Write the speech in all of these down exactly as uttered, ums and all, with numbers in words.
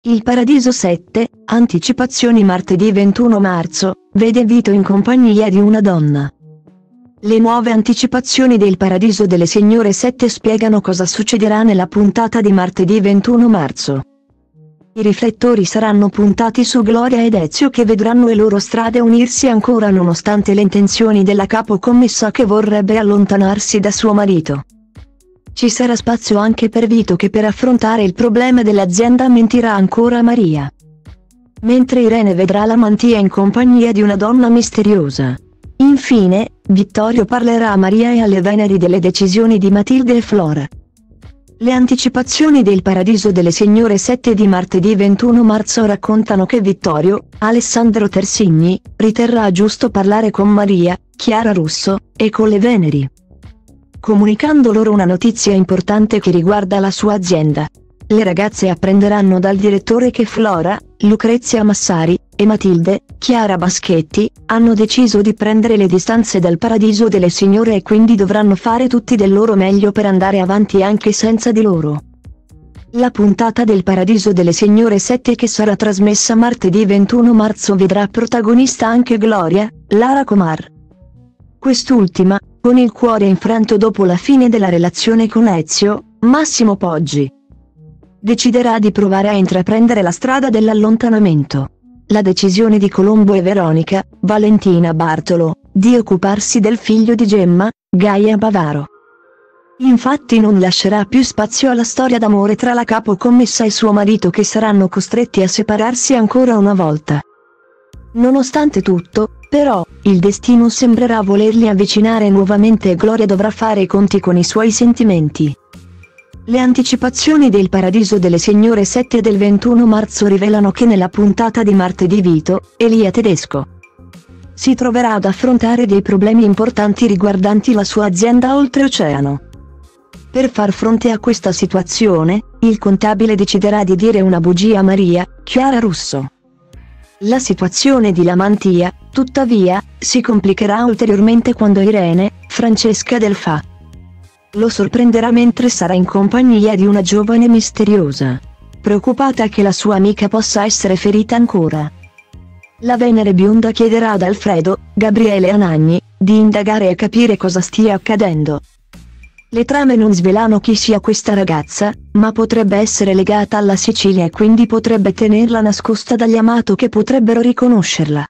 Il Paradiso sette, anticipazioni martedì ventuno marzo, vede Vito in compagnia di una donna. Le nuove anticipazioni del Paradiso delle Signore sette spiegano cosa succederà nella puntata di martedì ventuno marzo. I riflettori saranno puntati su Gloria ed Ezio che vedranno le loro strade unirsi ancora nonostante le intenzioni della capocommessa che vorrebbe allontanarsi da suo marito. Ci sarà spazio anche per Vito che per affrontare il problema dell'azienda mentirà ancora a Maria. Mentre Irene vedrà la mantia in compagnia di una donna misteriosa. Infine, Vittorio parlerà a Maria e alle Veneri delle decisioni di Matilde e Flora. Le anticipazioni del Paradiso delle Signore sette di martedì ventuno marzo raccontano che Vittorio, Alessandro Tersigni, riterrà giusto parlare con Maria, Chiara Russo, e con le Veneri, comunicando loro una notizia importante che riguarda la sua azienda. Le ragazze apprenderanno dal direttore che Flora, Lucrezia Massari, e Matilde, Chiara Baschetti, hanno deciso di prendere le distanze dal Paradiso delle Signore e quindi dovranno fare tutti del loro meglio per andare avanti anche senza di loro. La puntata del Paradiso delle Signore sette che sarà trasmessa martedì ventuno marzo vedrà protagonista anche Gloria, Lara Comar. Quest'ultima, con il cuore infranto dopo la fine della relazione con Ezio, Massimo Poggi, deciderà di provare a intraprendere la strada dell'allontanamento. La decisione di Colombo e Veronica, Valentina Bartolo, di occuparsi del figlio di Gemma, Gaia Bavaro, infatti non lascerà più spazio alla storia d'amore tra la capocommessa e suo marito che saranno costretti a separarsi ancora una volta. Nonostante tutto, però, il destino sembrerà volerli avvicinare nuovamente e Gloria dovrà fare i conti con i suoi sentimenti. Le anticipazioni del Paradiso delle Signore sette del ventuno marzo rivelano che nella puntata di martedì Vito, Elia Tedesco, si troverà ad affrontare dei problemi importanti riguardanti la sua azienda oltreoceano. Per far fronte a questa situazione, il contabile deciderà di dire una bugia a Maria, Chiara Russo. La situazione di Lamantia, tuttavia, si complicherà ulteriormente quando Irene, Francesca Delfà, lo sorprenderà mentre sarà in compagnia di una giovane misteriosa, preoccupata che la sua amica possa essere ferita ancora. La Venere bionda chiederà ad Alfredo, Gabriele Anagni, di indagare e capire cosa stia accadendo. Le trame non svelano chi sia questa ragazza, ma potrebbe essere legata alla Sicilia e quindi potrebbe tenerla nascosta dagli Amato che potrebbero riconoscerla.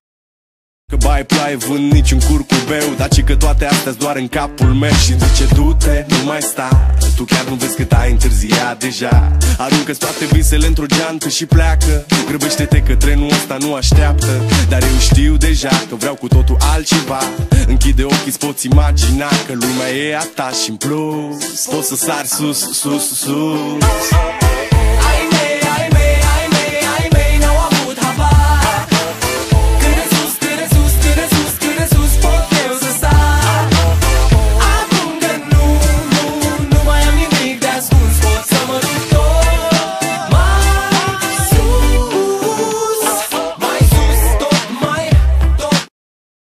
Că bai ploaie vând nici un curcubeu, daci că toate astea doar în capul meu. Și zice du-te, nu mai sta, tu chiar nu vezi cât ai întârziat deja. Aruncă-ți toate visele într-o geantă și pleacă. Grăbește-te că trenul ăsta nu așteaptă. Dar eu știu deja că vreau cu totul altceva. Închide ochii, îți poți imagina că lumea e a ta și în plus poți să sari sus, sus, sus.